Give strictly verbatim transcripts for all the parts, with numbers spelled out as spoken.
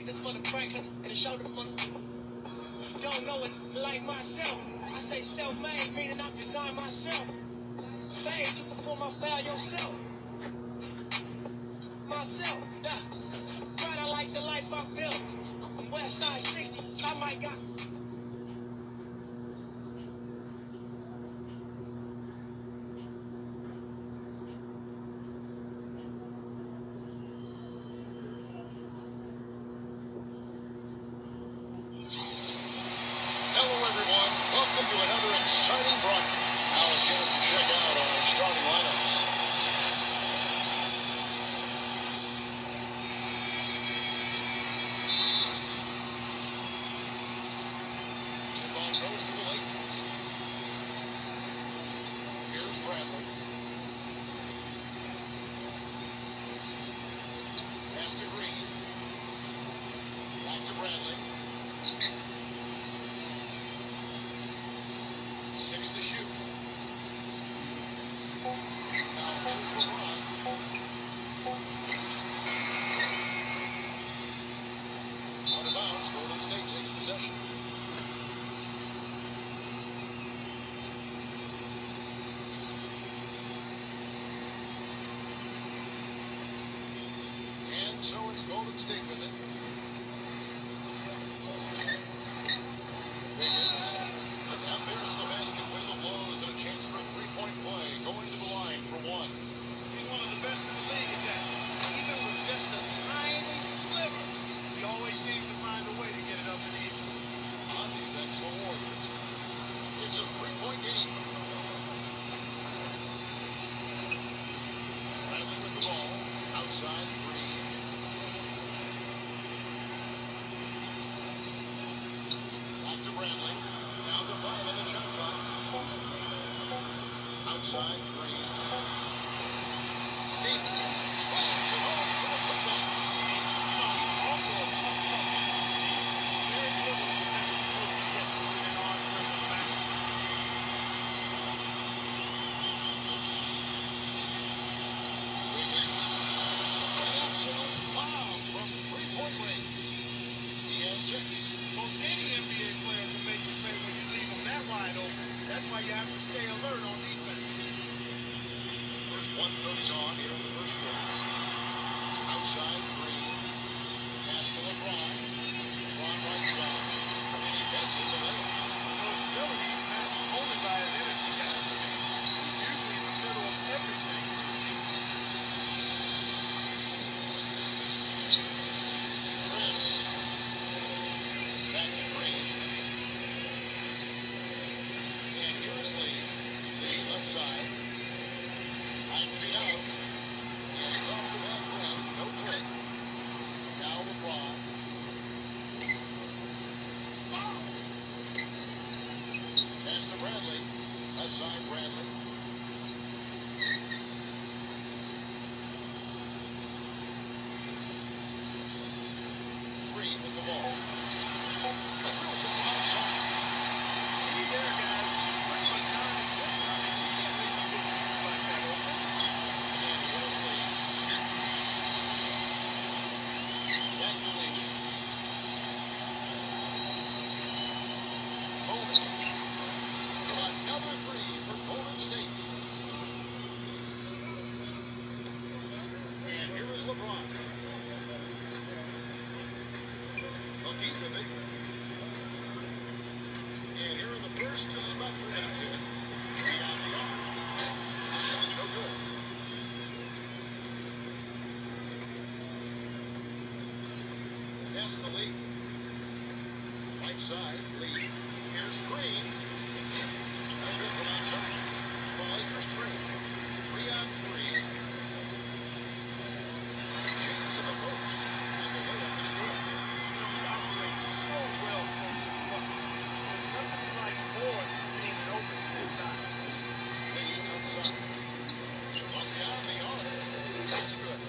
this for the practice and the shoulder for the. Don't know it like myself. I say self-made, meaning I design myself. Fade, you can pull my foul yourself. Myself, yeah. Right, I like the life I built. West Side sixty, I might got. Hello, everyone. Welcome to another exciting broadcast. Now a chance to check out our starting lineups. Tip ball goes to the Lakers. Here's Bradley. Pass to Green. Back to Bradley. Six to shoot. Now here's LeBron. Out of bounds, Golden State takes possession. And so it's Golden State with it. Wiggins. And there's the basket. Whistle blows and a chance for a three-point play. Going to the line for one. He's one of the best in the league at that. Even with just a tiny sliver, he always seems to find a way to get it up in the air. On defense for Warriors. It's a three-point game. Bradley with the ball. Outside Green. Back to Bradley. Down to five on the shot clock. Outside Green. Deep. Slams it home for the football. He's also a tough, tough finisher. He's very deliberate defending the move. He gets to within arm's length of the basket. Wiggins. An absolute bomb from three-point range. He has six. Most any N B A player can make you pay when you leave them that wide open. That's why you have to stay alert on defense. First one thirty gone here in the first quarter. Outside Green. Pass to LeBron. LeBron right side. And he banks in the layup. Those abilities matched only by his energy, guys. I mean, he's usually in the middle of everything for his team. Chris. Back to Green. And here's Lee. Lee left side. Nine feet out. And it's off the back rim. No good. Now LeBron. Pass to Bradley. Left side Bradley. Green with the ball. Drills it from outside. Key there, guys. Pretty much non-existent. I mean, you can't leave a good shooter like that open. And here's Lee. Back to Lee. Bowman. Another three for Golden State. And here is LeBron. Deep with it. And here in the first, uh, about three minutes in. Beyond the arc. The shot no good. Pass to Lee. Right side, Lee. Here's Green. No good from outside. The Lakers three. Three on three. Chance in the post. And the layup is good. He operates so well close to the bucket. There's nothing he likes more than seeing it open inside. Lee outside. From beyond the arc. That's good.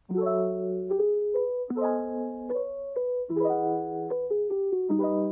Thank you.